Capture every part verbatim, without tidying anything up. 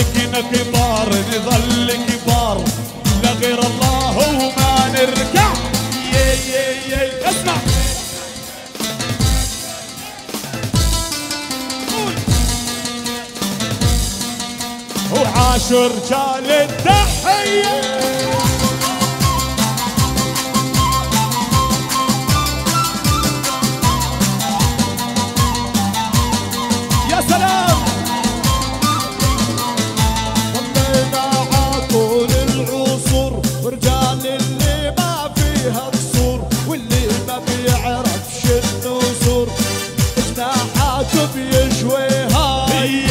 سالكنا كبار نظل كبار لغير الله وما نركع. يي يي يي اسمع وعاشر رجال التحية. يا سلام ضلينا عطول العصور ورجال اللي ما فيها قصور واللي ما بيعرفش النصور جناحات بيشويها.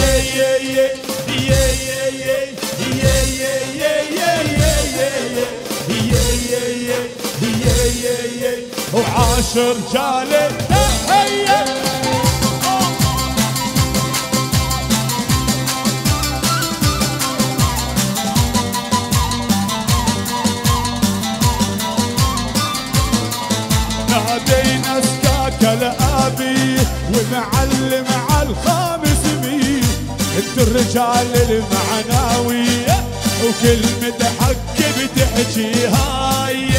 وعاشر رجال التحية. نادينا سكاك الابي ومعلم على الخامس مية انت الرجال المعناوية وكلمة حق بتحكيها.